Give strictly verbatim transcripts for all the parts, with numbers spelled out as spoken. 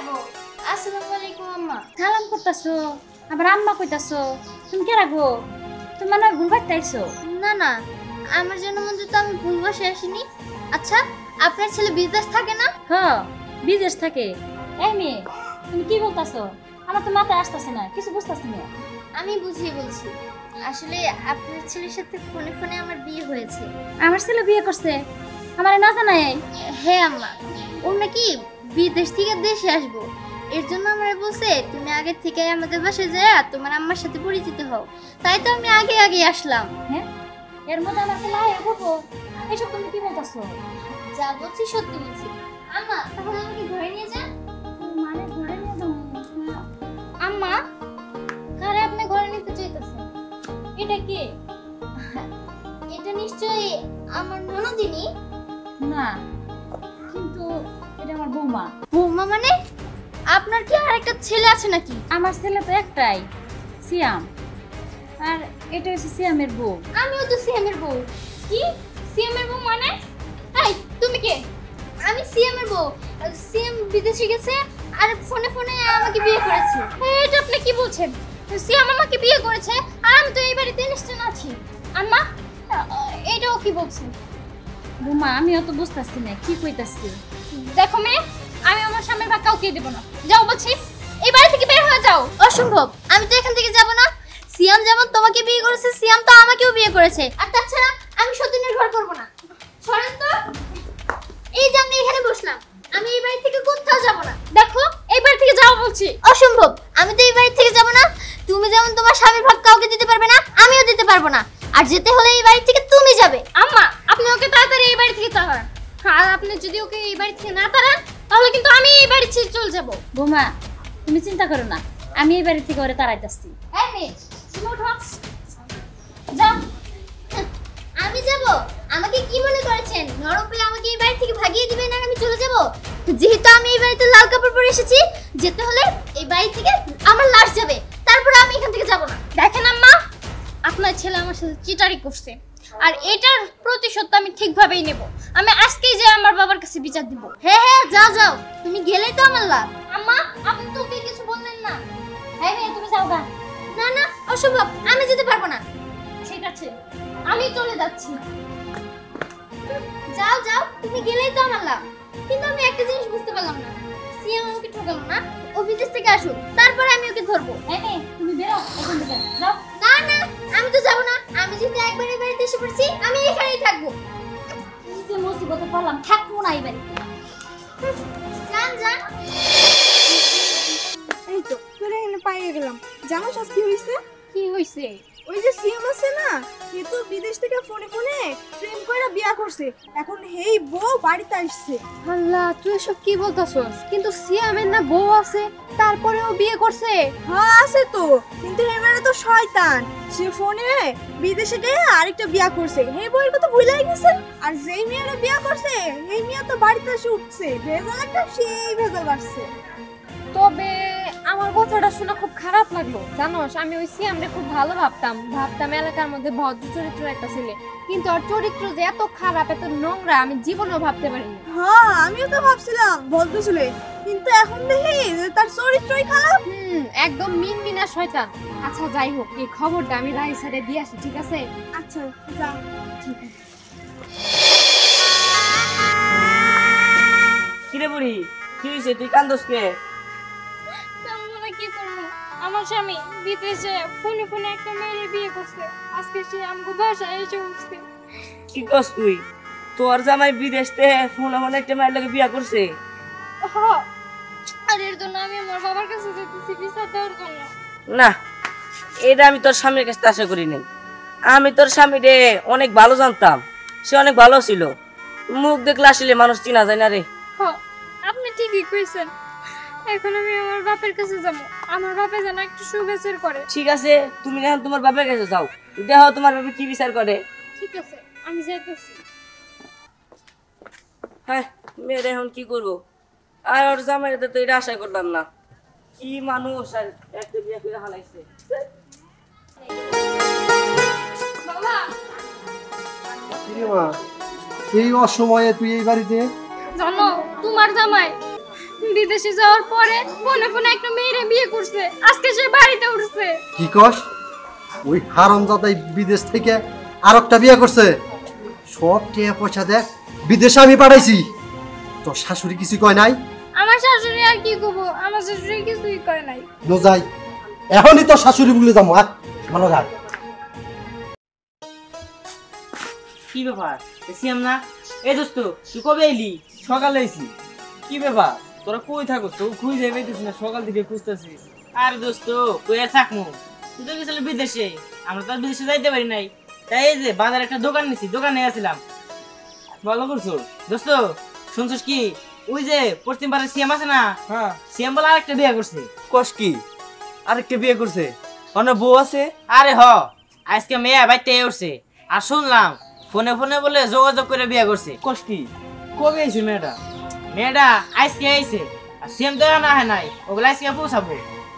গো আসসালামু আলাইকুম আম্মা সালাম করতেছো আবার আম্মা কইতাছো তুমি কে রাখো তুমি মনে ভুল বাড়তাইছো না না আমার জন্য মধ্যে তো আমি ভুল বসে আসিনি আচ্ছা আপনার ছেলে বিদেশ থাকে না হ্যাঁ বিদেশ থাকে এই মেয়ে তুমি কি বলতাছো আমার তো মাথায় আসতেছে না কিছু বুঝতাছি না আমি বুঝিয়ে বলছি আসলে আপনার ছেলের সাথে ফোনে ফোনে আমার বিয়ে হয়েছে আমার ছেলে বিয়ে করছে আমার না জানাই হ্যাঁ আম্মা ওর নাকি বিদেশ থেকে দেশে আসবো এর জন্য আমরা বলছে তুমি আগে থেকে আমাদের বাসায় যায় তোমার আম্মার সাথে পরিচিত হও তাই তো আমি আগে আগে আসলাম হ্যাঁ এর মধ্যে আমার তো লাই করবো এসব তুমি কি বলতাছো যা বলছি সত্যি বলছি আম্মা তাহলে আমাকে ঘরে নিয়ে যান মানে ঘরে নিয়ে যাও আম্মা কারে আপনি ঘরে নিতে চাইতেছেন এটা কি এটা নিশ্চয়ই আমার ননদিনী না কিন্তু এটা আমার বৌমা বৌমা মানে আপনার কি আরেকটা ছেলে আছে নাকি আমার ছেলে তো একটাই সিয়াম আর এটা হচ্ছে সিয়ামের বউ আমিও তো সিয়ামের বউ কি সিয়ামের বউ মানে এই তুমি কে আমি সিয়ামের বউ সিয়াম বিদেশে গেছে আর ফোনে ফোনে আমাকে বিয়ে করেছে এটা আপনি কি বলছেন সিয়াম আমাকে বিয়ে করেছে আর আমি তো এই বাড়িতে নিশ্চয় আছি আম্মা এটাও কি বলছে বৌমা আমিও তো বুঝতেছি না কি কইতাছি দেখো মেয়ে আমি আমার স্বামীর ভাগ কাউকে দেব না যাও বলছি এই বাড়ি থেকে বের হয়ে যাও অসম্ভব আমি তো এখান থেকে যাব না সিয়াম যেমন তোমাকে বিয়ে করেছে সিয়াম তো আমাকেও বিয়ে করেছে আর তাছাড়া আমি সতীনের ঘর করব না সরেন তো এই যে আমি এখানে বসলাম আমি এই বাড়ি থেকে কোথাও যাব না দেখো এই বাড়ি থেকে যাও বলছি অসম্ভব আমি তো এই বাড়ি থেকে যাব না তুমি যেমন তোমার স্বামীর ভাগ কাউকে দিতে পারবে না আমিও দিতে পারবো না আর যেতে হলে এই বাড়ি থেকে তুমি যাবে আম্মা আপনি ওকে তাড়াতাড়ি এই বাড়ি থেকে তাড়ান আর আপনি যদি ওকে এই বাড়ি থেকে না তাড়ান তাহলে কিন্তু আমি এই বাড়ি ছেড়ে চলে যাব বৌমা তুমি চিন্তা করো না আমি এই বাড়ি থেকে ওরে তাড়াইতাছি এই মেয়ে তুমি উঠো যাও আমি যাব আমাকে কি মনে করেছেন নরম পেলে আমাকে এই বাড়ি থেকে ভাগিয়ে দিবেন আর আমি চলে যাব যেহেতু আমি এই বাড়িতে লাল কাপড় পরে এসেছি যেতে হলে এই বাড়ি থেকে আমার লাশ যাবে তারপর আমি এখান থেকে যাব না দেখেন আম্মা আপনার ছেলে আমার সাথে চিটারি করছে আর এটার প্রতিশোধ আমি ঠিকভাবেই নেব আমি আজকেই যে আমার বাবার কাছে বিচার দিব হ্যাঁ হ্যাঁ যাও যাও তুমি গেলেই তো আমার লাভ আম্মা আপনি তো ওকে কিছু বললেন না হ্যাঁ মেয়ে তুমি যাও গা না না অসম্ভব আমি যেতে পারবো না ঠিক আছে আমি চলে যাচ্ছি যাও যাও তুমি গেলেই তো আমার লাভ কিন্তু আমি একটা জিনিস বুঝতে পারলাম না সিয়াম আমাকে ঠকালো না ও বিদেশ থেকে আসুক তারপরে আমি ওকে ধরবো হ্যাঁ মেয়ে তুমি বেরো এখান থেকে যাও না না আমি তো যাব না আমি যেহেতু একবার এই বাড়িতে এসে পড়ছি আমি এখানেই থাকবো এই যে মুসিবতে পড়লাম থাকবো না এই বাড়িতে যান যান এই তো তোরে এখানে পাইয়ে গেলাম জানো আজ কি হইছে কি হইছে ওই যে সিএম আছে না সে তো বিদেশ থেকে ফোনে ফোনে প্রেম কইরা বিয়া করছে এখন হেই বউ বাড়িতে আসছে আল্লাহ তুই এসব কি বলতাছস কিন্তু সিয়ামের না বউ আছে তারপরেও বিয়ে করছে হ্যাঁ আছে তো কিন্তু এবারে তো শয়তান সে ফোনে বিদেশে গিয়ে আরেকটা বিয়া করছে হেই বউয়ের কথা ভুলাই গেছে আর যেই মেয়েরা বিয়া করছে এই মেয়ে তো বাড়িতে এসে উঠছে ভেজাল একটা সেই ভেজাল বাড়ছে তবে আমার কথাটা শুনে খুব খারাপ লাগলো জানোস আমি ওই সিয়ামরে খুব ভালো ভাবতাম ভাবতাম এলাকার মধ্যে ভদ্র চরিত্র একটা ছেলে কিন্তু ওর চরিত্র যে এত খারাপ এত নোংরা আমি জীবনেও ভাবতে পারিনি হ্যাঁ আমিও তো ভাবছিলাম ভদ্র ছেলে কিন্তু এখন দেখি যে তার চরিত্রই খারাপ হুম একদম মিনমিনা শয়তান আচ্ছা যাই হোক এই খবরটা আমি রাইসারে দিয়ে আসি ঠিক আছে আচ্ছা যা ঠিক আছে কিরে বুড়ি কি হইছে তুই কান্দস কে আমরা কি করব আমার স্বামী বিদেশে ফোনে ফোনে একটা মেয়ের বিয়ে করছে আজকে সে আমগো বাসায় এসে উঠছে কি কস তুই তোর জামাই বিদেশ থেকে ফোনে ফোনে একটা মেয়ের লগে বিয়া করছে হ্যাঁ আর এর জন্য আমি আমার বাবার কাছে যেতেছি বিচার দেওয়ার জন্য না এটা আমি তোর স্বামীর কাছে আশা করি নাই আমি তোর স্বামীরে অনেক ভালো জানতাম সে অনেক ভালো ছিল মুখ দেখলে আসলে মানুষ চিনা যায় না রে হ্যাঁ আপনি ঠিকই কইছেন এখন আমি আমার বাপের কাছে যাব আমার বাপে যেন একটু সুবিচার করে ঠিক আছে তুমি এখন তোমার বাপের কাছে যাও দেখো তোমার বাপে কি বিচার করে ঠিক আছে আমি যাইতেছি হ্যাঁ মেয়েরা এখন কি করবো আর ওর জামাইটা তো এটা আশা করলাম না কি মানুষ আর একটা বিয়ে করে হালাইছে বাবা এই অসময়ে তুই এই বাড়িতে জানো তোমার জামাই বিদেশে যাওয়ার পরে ফোনে ফোনে একটা মেয়েরে বিয়ে করছে, আজকে সে বাড়িতে উঠছে। কি কস? ওই হারামজাদা বিদেশ থেকে আর একটা বিয়ে করছে। সব টাকা পয়সা দেখ বিদেশে আমি পাঠাইছি। তোর শাশুড়ি কিছু কয় নাই? আমার শাশুড়ি আর কি করবো, আমার শাশুড়ি কিছুই করে নাই। ন যাই এখনই তোর শাশুড়ি বলে যাবো। আর ভালো গান কি ব্যাপার এসিয়াম না? এই দোস্ত তুই কবে এলি? সকালে আইছি। কি ব্যাপার তোরা কই থাকো? তো খুঁজে পেতেছি না, সকাল থেকে খুঁজতেছি। আরে দোস্ত তুই আর থাকমু, তুই তো গেছিলি বিদেশে, আমরা তো আর বিদেশে যাইতে পারি নাই। তাই এই যে বাজারে একটা দোকান নিছি, দোকানে আসছিলাম। ভালো করছো। দোস্ত শুনছিস কি, ওই যে পশ্চিম পাড়ার সিএম আছে না, হ্যাঁ সিএম বলে আরেকটা বিয়ে করছে। কস কি? আরেকটা বিয়ে করছে? অনেক বউ আছে? আরে হ, আজকে মেয়ে বাইতে উঠছে, আর শুনলাম ফোনে ফোনে বলে যোগাযোগ করে বিয়ে করছে। কস কি? কবে আইছে মেয়েটা? মেয়েটা আজকে আইছে, আর সিএম তো না হয় নাই, ওগুলো আজকে পৌঁছাবো।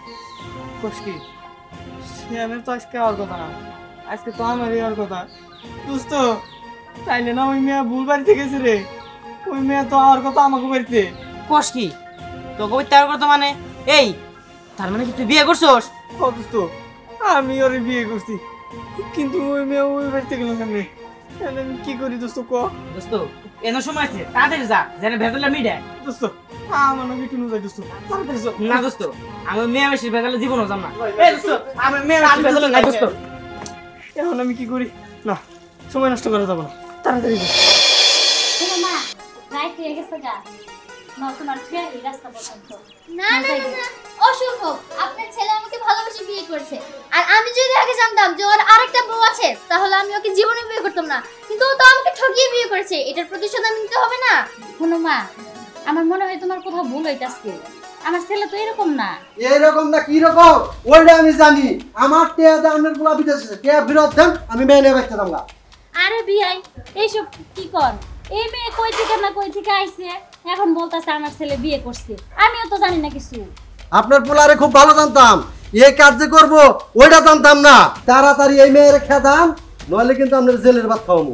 কস কি? শ্যামের তো আজকে আর কথা না, আজকে তো আমার আর কথা। দোস্ত তাইলে না ওই মেয়ে ভুল বাড়িতে গেছে রে। ওই মেয়ে তো আর কথা আমাকে বাড়িতে। কস কি? তো কবিতা করতো মানে এই, তার মানে কি তুই বিয়ে করছোস? ও দোস্ত আমি ওরে বিয়ে করছি, কিন্তু ওই মেয়ে ওই বাড়িতে গেল কেমনে? তাহলে আমি কি করি দোস্ত ক? দোস্ত এনো সময় আছে, তাড়াতাড়ি যা, যেন ভেতরটা মিটে। দোস্ত আমার নাকি টুনু যাই দোস্ত, তাড়াতাড়ি চল। না দোস্ত, আমি মেয়ে বেশি ভেতরলে জীবনও যাম না। এই দোস্ত, আমি মেয়ে বেশি ভেতরলে নাই দোস্ত। এখন আমি কি করি? না সময় নষ্ট করা যাবো না, তাড়াতাড়ি যা। শোনো মা, রাইট হয়ে গেছে গা। না তোমার ফেরি রাস্তা পর্যন্ত। না না না না, অসম্ভব। আপনার ছেলে আমাকে ভালোবেসে বিয়ে করেছে, আর আমি যদি আগে জানতাম যে ওর আরেকটা বউ আছে, তাহলে আমি ওকে জীবনে বিয়ে করতাম না। কিন্তু ও তো আমাকে ঠকিয়ে বিয়ে করেছে, এটার প্রতিশোধ আমি নিতে হবে না? শোনো মা, আমার মনে হয় তোমার কোথাও ভুল হইতাছে। আমার ছেলে তো এরকম না। এইরকম না কি রকম ওইটা আমি জানি। আমার টেয়া দামের গুলা বিদেশে টেয়া বিরোধ দেন, আমি মেনে বাইতে দামলা। আরে বিয়াই, এইসব কি কর? এই মেয়ে কই থেকে না কই থেকে আইছে, এখন বলতাছে আমার ছেলে বিয়ে করছে। আমিও তো জানি না কিছু। আপনার পোলারে খুব ভালো জানতাম, এই কাজ করব ওইটা জানতাম না। তাড়াতাড়ি এই মেয়ের খেদান, নইলে কিন্তু আপনার জেলের ভাত খাওয়াবো।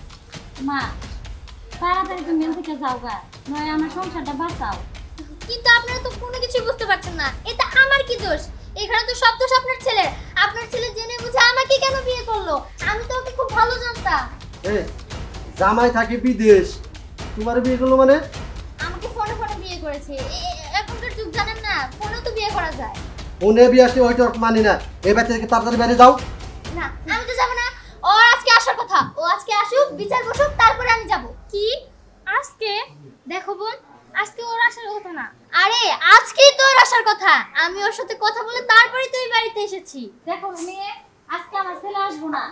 মা, তাড়াতাড়ি তুমি এখান থেকে যাও গা, নয় আমার সংসারটা বাঁচাও। কিন্তু আপনারা তো কোনো কিছু বুঝতে পারছেন না, এটা আমার কি দোষ? এখানে তো সব দোষ আপনার ছেলের। আপনার ছেলে জেনে বুঝে আমাকে কেন বিয়ে করলো? আমি তো ওকে খুব ভালো জানতাম। এই জামাই থাকি বিদেশ, তোমার বিয়ে করলো মানে? আমাকে ফোনে ফোনে বিয়ে করেছে। এ- এ- এখনকার যুগ জানেন না, ফোনেও তো বিয়ে করা যায়। ওনে বিয়ে আসলে ওইটা মানি না। এই বাড়ি থেকে তাড়াতাড়ি বাইরে যাও। না, আমি তো যাব না। ওর আজকে আসার কথা, ও আজকে আসুক, বিচার বসুক, তারপরে আমি যাব। কি আজকে? দেখো বোন, আজকে ওর আসার কথা না। আরে আজকেই তো ওর আসার কথা, আমি ওর সাথে কথা বলে তারপরে তো এই বাড়িতে এসেছি। দেখো মেয়ে, আজকে আমার ছেলে আসবো না।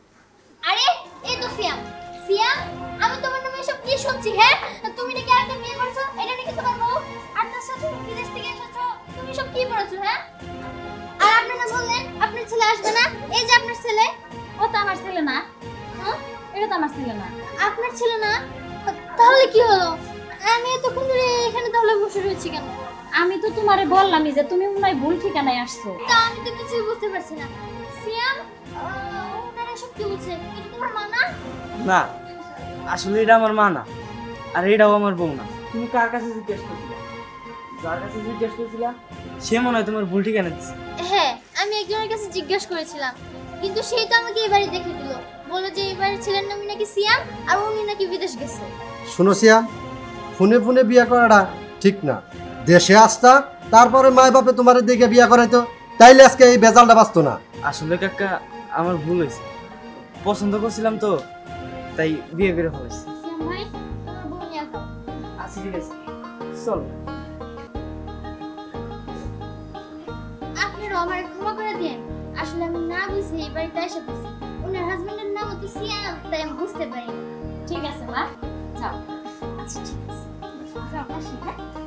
আরে এই তো সিয়াম। সিয়াম, আমি তোমার নামে এসব কি শুনছি? হ্যাঁ, তুমি নাকি আরেকটা বিয়ে করেছো, এটা নাকি তোমার বউ? আর তার সাথে বিদেশ থেকে এসেছো, তুমি সব কি করেছো? হ্যাঁ, আর আপনি না বললেন আপনার ছেলে আসবে না? এই যে আপনার ছেলে। ও তো আমার ছেলে না। হ্যাঁ, এটা তো আমার ছেলে না। আপনার ছেলে না? তাহলে কি হলো? আমি এতক্ষণ ধরে এখানে তাহলে বসে রয়েছি কেন? আমি তো তোমারে বললামই যে তুমি মনে হয় ভুল ঠিকানায় আসছো। তা আমি তো কিছুই বুঝতে পারছি না। সিয়াম, আহ, ওনারা সব কি বলছে? এটা তোমার মা না? না আসলে এটা আমার মা না, আর এটাও আমার বউ না। তুমি কার কাছে জিজ্ঞেস করছিলা? যার কাছে জিজ্ঞেস করছিলা সে মনে হয় তোমার ভুল ঠিকানা দিচ্ছে। হ্যাঁ, আমি একজনের কাছে জিজ্ঞেস করেছিলাম, কিন্তু সেই তো আমাকে এই বাড়ি দেখে দিল। বললো যে এই বাড়ির ছেলের নামই নাকি সিয়াম, আর উনি নাকি বিদেশ গেছে। শুনো সিয়াম, ফোনে ফোনে বিয়ে করাটা ঠিক না। দেশে আসতা, তারপরে মায় বাপে তোমার দিকে বিয়ে করাইতো, তাইলে আজকে এই বেজালটা বাঁচতো না। আসলে কাকা আমার ভুল হয়েছে, পছন্দ করছিলাম তো তাই বিয়ে করে ফেলেছি। সিয়াম ভাই, তোমার বউ নিয়ে আসো। আচ্ছা ঠিক আছে চল। আপনারা আমার ক্ষমা করে দেন। আসলে আমি না বুঝে এই বাড়িতে এসে পড়ছি। ওনার হাজবেন্ডের নাম হচ্ছে সিয়াম, তাই আমি বুঝতে পারিনি। ঠিক আছে মা, যাও। আচ্ছা ঠিক আছে, যাও, আসি, হ্যাঁ?